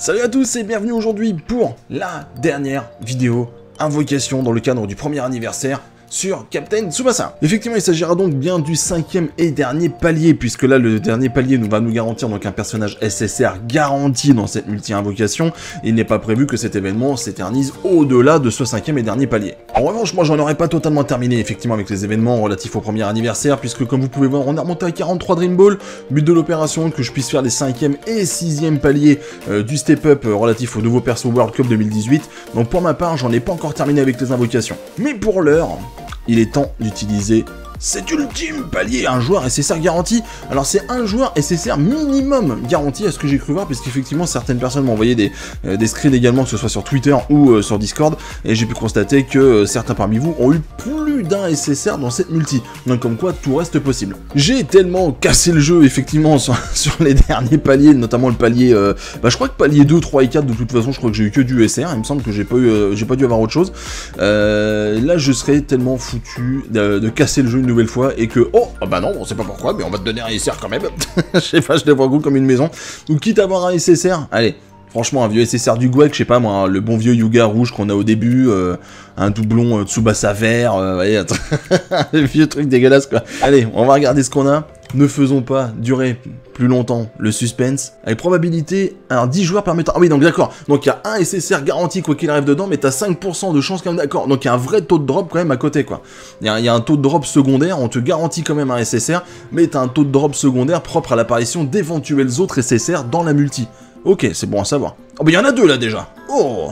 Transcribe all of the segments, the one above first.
Salut à tous et bienvenue aujourd'hui pour la dernière vidéo invocation dans le cadre du premier anniversaire sur Captain Tsubasa. Effectivement, il s'agira donc bien du 5e et dernier palier, puisque là, le dernier palier va nous garantir donc un personnage SSR garanti dans cette multi-invocation. Il n'est pas prévu que cet événement s'éternise au-delà de ce 5e et dernier palier. En revanche, moi, j'en aurais pas totalement terminé, effectivement, avec les événements relatifs au premier anniversaire, puisque comme vous pouvez voir, on est remonté à 43 Dream Ball. But de l'opération, que je puisse faire les 5e et 6e paliers du step-up relatif au nouveau perso World Cup 2018. Donc pour ma part, j'en ai pas encore terminé avec les invocations. Mais pour l'heure, il est temps d'utiliser cet ultime palier, un joueur SSR garanti. Alors c'est un joueur SSR minimum garanti à ce que j'ai cru voir, puisqu'effectivement certaines personnes m'ont envoyé des screens également, que ce soit sur Twitter ou sur Discord, et j'ai pu constater que certains parmi vous ont eu plus d'un SSR dans cette multi, donc comme quoi tout reste possible. J'ai tellement cassé le jeu effectivement sur les derniers paliers, notamment le palier, je crois que palier 2, 3 et 4 de toute façon, je crois que j'ai eu que du SR, il me semble que j'ai pas dû avoir autre chose. Là je serais tellement foutu de casser le jeu une nouvelle fois et que bah non, on sait pas pourquoi, mais on va te donner un SSR quand même. Je sais pas, je les vois gros comme une maison. Ou quitte à avoir un SSR, allez, franchement un vieux SSR du Gwek, je sais pas moi, le bon vieux Yuga rouge qu'on a au début, un doublon Tsubasa vert, voyez, le vieux truc dégueulasse quoi. Allez, on va regarder ce qu'on a. Ne faisons pas durer plus longtemps le suspense. Avec probabilité, alors 10 joueurs permettant... Ah oui, donc d'accord. Donc il y a un SSR garanti quoi qu'il arrive dedans, mais t'as 5% de chance quand même, d'accord. Donc il y a un vrai taux de drop quand même à côté quoi. Il y a un taux de drop secondaire, on te garantit quand même un SSR, mais t'as un taux de drop secondaire propre à l'apparition d'éventuels autres SSR dans la multi. Ok, c'est bon à savoir. Oh bah il y en a deux là déjà. Oh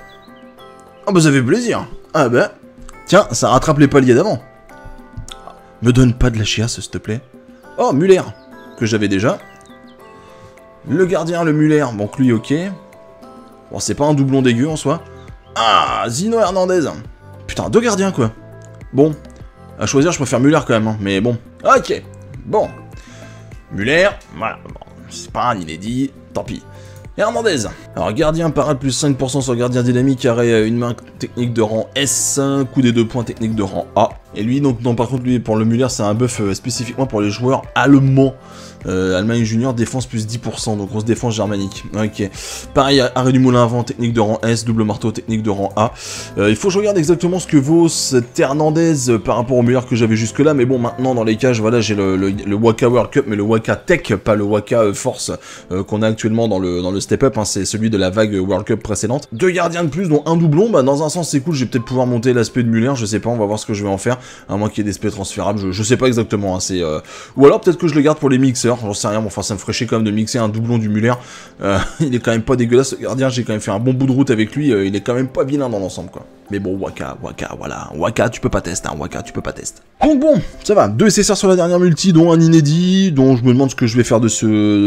bah ça fait plaisir. Ah bah... Tiens, ça rattrape les paliers d'avant. Me donne pas de la chiasse s'il te plaît. Oh, Muller, que j'avais déjà. Le gardien, le Muller, donc lui, ok. Bon, c'est pas un doublon dégueu en soi. Ah, Zino Hernandez. Putain, deux gardiens, quoi. Bon, à choisir, je préfère Muller quand même, hein, mais bon. Ok, bon. Muller, voilà, bon, c'est pas un inédit, tant pis. Hernandez. Alors, gardien parade plus 5% sur gardien dynamique, arrêt une main technique de rang S, coup des 2 points technique de rang A. Et lui, donc, non, par contre, lui, pour le Muller, c'est un buff spécifiquement pour les joueurs allemands. Allemagne junior, défense plus 10%, donc grosse défense germanique. Ok. Pareil, arrêt du moulin avant, technique de rang S, double marteau, technique de rang A. Il faut que je regarde exactement ce que vaut cet Hernandez par rapport au Muller que j'avais jusque là, mais bon, maintenant dans les cages, voilà, j'ai le Waka World Cup, mais le Waka Tech, pas le Waka Force qu'on a actuellement dans le Step Up, hein, c'est celui de la vague World Cup précédente. Deux gardiens de plus, dont un doublon, bah dans un sens c'est cool, je vais peut-être pouvoir monter l'aspect de Muller, je sais pas, on va voir ce que je vais en faire, à moins qu'il y ait des aspects transférables, je sais pas exactement, hein, c'est... Ou alors peut-être que je le garde pour les mixeurs, j'en sais rien, bon, enfin ça me ferait chier quand même de mixer un doublon du Muller, il est quand même pas dégueulasse ce gardien, j'ai quand même fait un bon bout de route avec lui, il est quand même pas vilain dans l'ensemble quoi. Mais bon, Waka, voilà, Waka tu peux pas tester, hein, Waka tu peux pas tester. Donc bon, ça va, 2 SSR sur la dernière multi, dont un inédit, dont je me demande ce que je vais faire de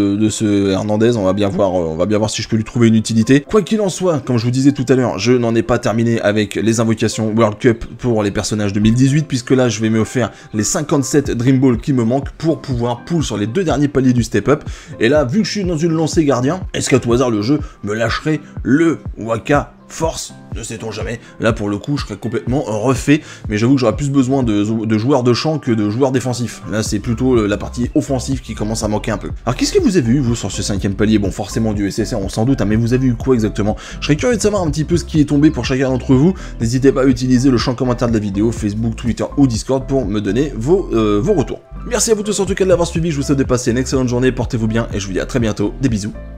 ce Hernandez, on va bien voir si je peux lui trouver une utilité. Quoi qu'il en soit, comme je vous disais tout à l'heure, je n'en ai pas terminé avec les invocations World Cup pour les personnages 2018, puisque là je vais me faire les 57 Dream Ball qui me manquent pour pouvoir pull sur les 2 derniers paliers du Step Up. Et là, vu que je suis dans une lancée gardien, est-ce qu'à tout hasard le jeu me lâcherait le Waka Force? Ne sait-on jamais. Là pour le coup je serais complètement refait, mais j'avoue que j'aurais plus besoin de joueurs de champ que de joueurs défensifs. Là c'est plutôt la partie offensive qui commence à manquer un peu. Alors qu'est-ce que vous avez eu vous sur ce 5e palier? Bon forcément du SSR on s'en doute, hein, mais vous avez eu quoi exactement? Je serais curieux de savoir un petit peu ce qui est tombé pour chacun d'entre vous. N'hésitez pas à utiliser le champ commentaire de la vidéo, Facebook, Twitter ou Discord pour me donner vos retours. Merci à vous tous en tout cas de l'avoir suivi, je vous souhaite de passer une excellente journée, portez-vous bien et je vous dis à très bientôt, des bisous.